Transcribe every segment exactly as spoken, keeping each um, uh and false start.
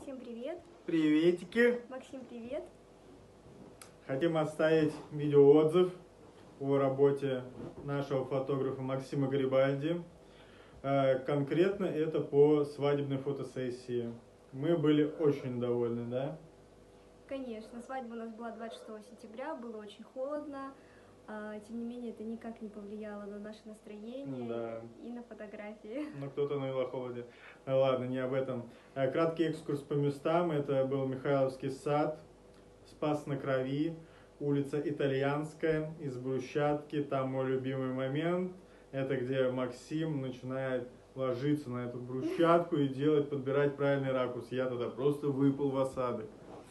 Всем привет. Приветики. Максим, привет. Хотим оставить видеоотзыв о работе нашего фотографа Максима Гарибальди. Конкретно это по свадебной фотосессии. Мы были очень довольны, да? Конечно, свадьба у нас была двадцать шестого сентября, было очень холодно. Тем не менее, это никак не повлияло на наше настроение, да, и на фотографии. Ну, кто-то ныл о холоде. Ладно, не об этом. Краткий экскурс по местам. Это был Михайловский сад, Спас на Крови, улица Итальянская, из брусчатки. Там мой любимый момент. Это где Максим начинает ложиться на эту брусчатку и делать, подбирать правильный ракурс. Я тогда просто выпал в осадок.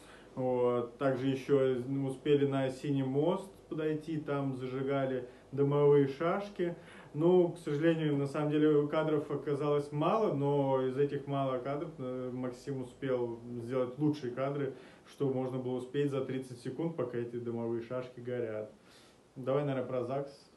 Вот. Также еще успели на Синий мост подойти, там зажигали дымовые шашки. Ну, к сожалению, на самом деле кадров оказалось мало, но из этих мало кадров Максим успел сделать лучшие кадры, что можно было успеть за тридцать секунд, пока эти дымовые шашки горят. Давай, наверное, про ЗАГС.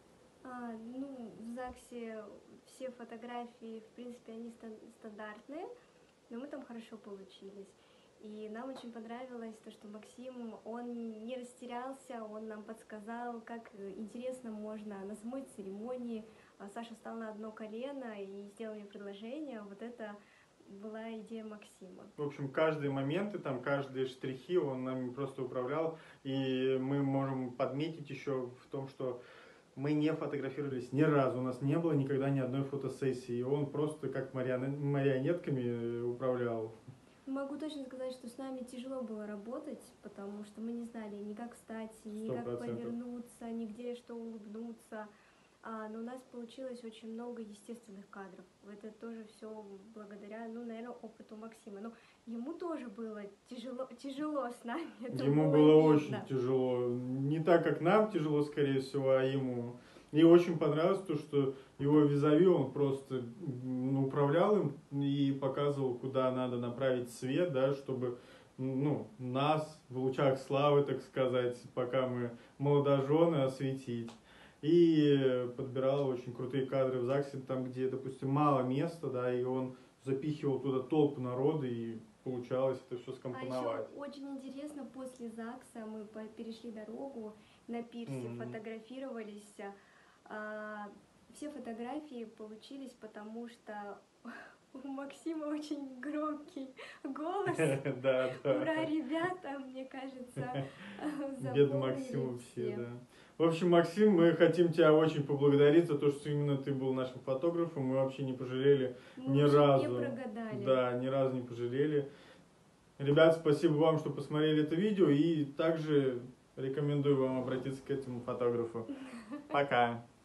А, ну, в ЗАГСе все фотографии, в принципе, они стандартные, но мы там хорошо получились. И нам очень понравилось то, что Максим, он не растерялся, он нам подсказал, как интересно можно на самой церемонии. Саша встал на одно колено и сделал мне предложение. Вот это была идея Максима. В общем, каждые моменты, там, каждые штрихи он нами просто управлял. И мы можем подметить еще в том, что мы не фотографировались ни разу, у нас не было никогда ни одной фотосессии. И он просто как марионетками управлял. Могу точно сказать, что с нами тяжело было работать, потому что мы не знали ни как встать, ни как повернуться, ни где что улыбнуться. А, но у нас получилось очень много естественных кадров. Это тоже все благодаря, ну, наверное, опыту Максима. Но ему тоже было тяжело, тяжело с нами. Это ему было, было очень тяжело. Не так, как нам тяжело, скорее всего, а ему. Мне очень понравилось то, что его визави, он просто управлял им и показывал, куда надо направить свет, да, чтобы, ну, нас в лучах славы, так сказать, пока мы молодожены, осветить. И подбирал очень крутые кадры в ЗАГСе, там, где, допустим, мало места, да, и он запихивал туда толпу народа, и получалось это все скомпоновать. А еще очень интересно, после ЗАГСа мы перешли дорогу, на пирсе mm-hmm. фотографировались. А, все фотографии получились, потому что у Максима очень громкий голос. Да, да. Ура, ребята, мне кажется, бедный Максиму все, да. В общем, Максим, мы хотим тебя очень поблагодарить за то, что именно ты был нашим фотографом. Мы вообще не пожалели мы ни разу. Не прогадали. Да, ни разу не пожалели. Ребят, спасибо вам, что посмотрели это видео. И также рекомендую вам обратиться к этому фотографу. Пока.